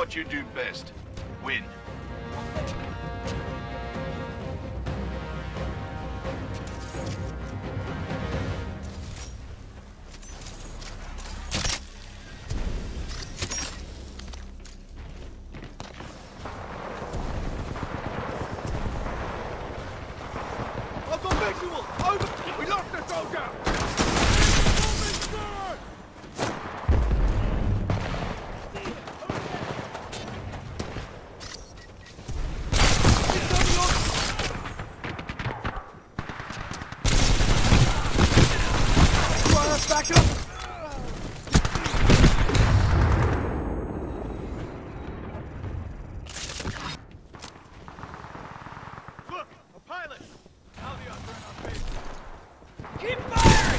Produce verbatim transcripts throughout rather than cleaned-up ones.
what you do best. Win. I've got visual! Over! We lost the soldier! Back up! Look! A pilot! Now the other in our face. Keep firing!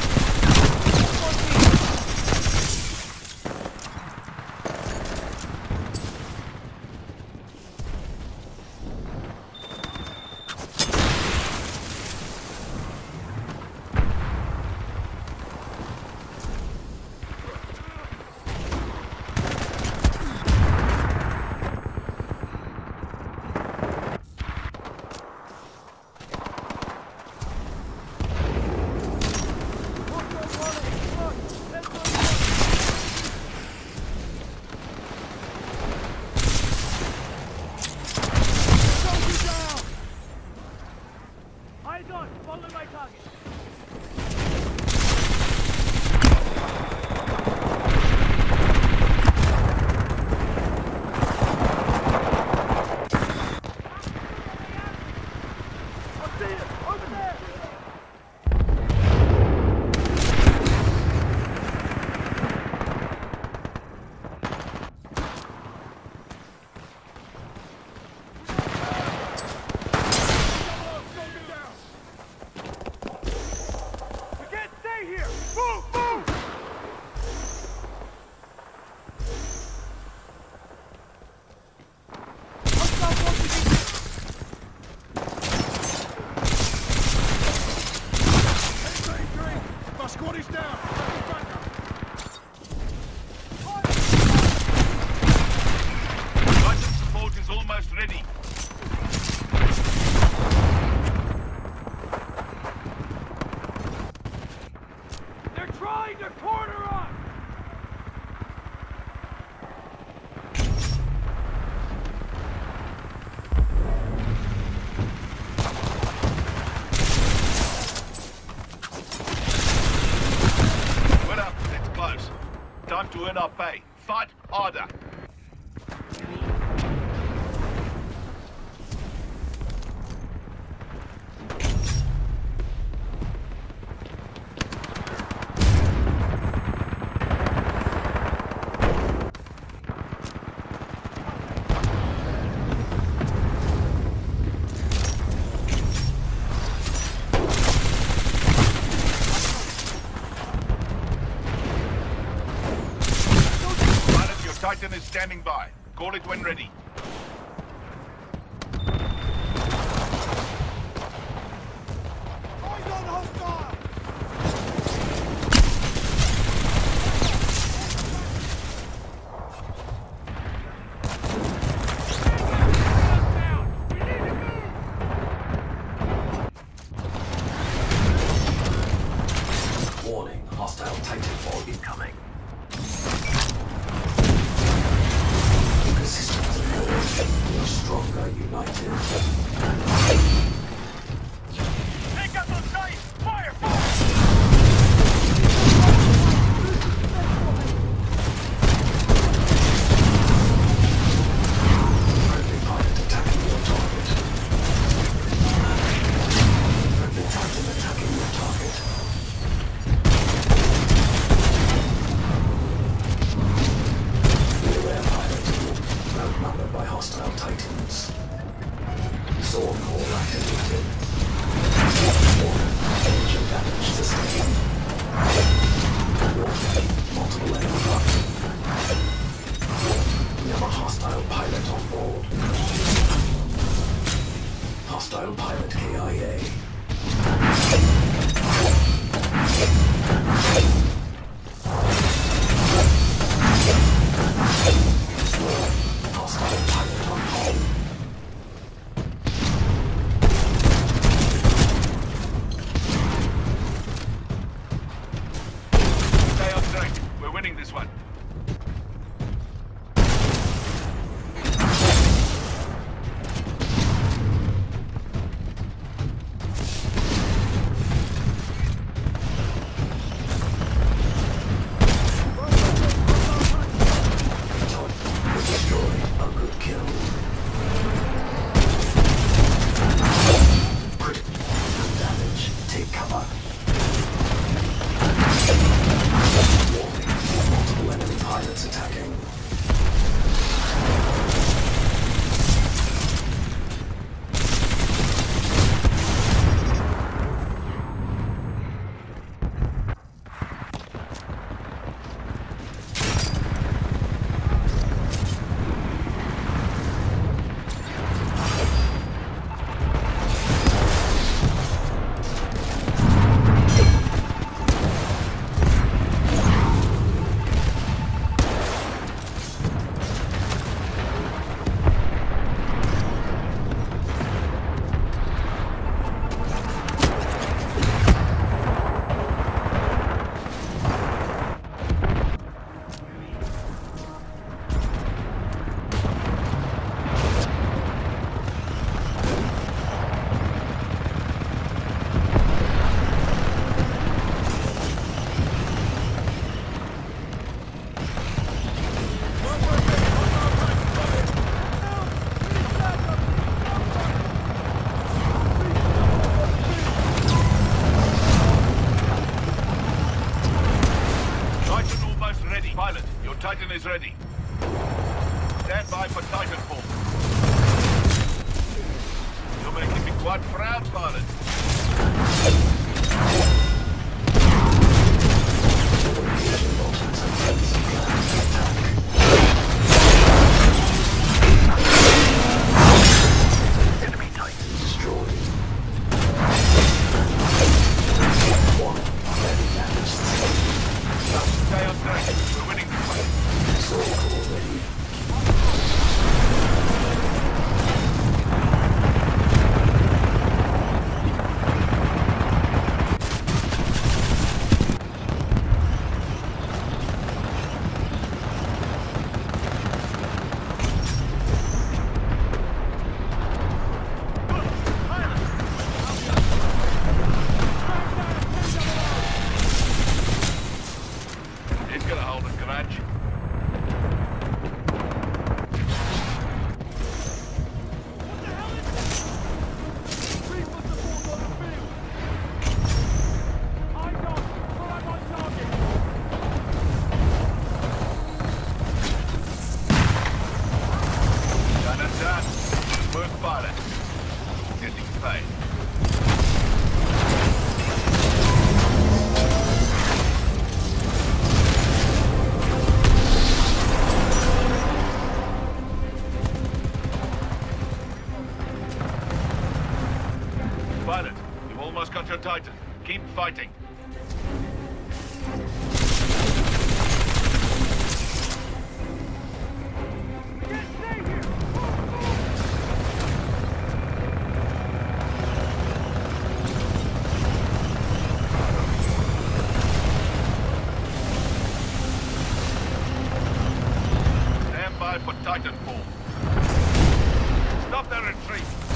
Eyes on! Follow my target! I see it! Over there! Here! Move! Move! My squad is down! Russian support is almost ready. Trying to corner us! Well up, it's close. Time to earn our pay. Fight harder. Titan is standing by. Call it when ready. Eyes on hostile! Warning, hostile Titanfall incoming. Systems is ready. Stand by for Titanfall. You're making me quite proud, pilot. Enemy Titan destroyed. One very damaged. Stay on track. We're winning this fight. Sold already. He's gonna hold a grudge. Done and done. Work pilot. Getting paid. Pilot, you've almost got your Titan. Keep fighting. Stand by for Titanfall. Stop their retreat.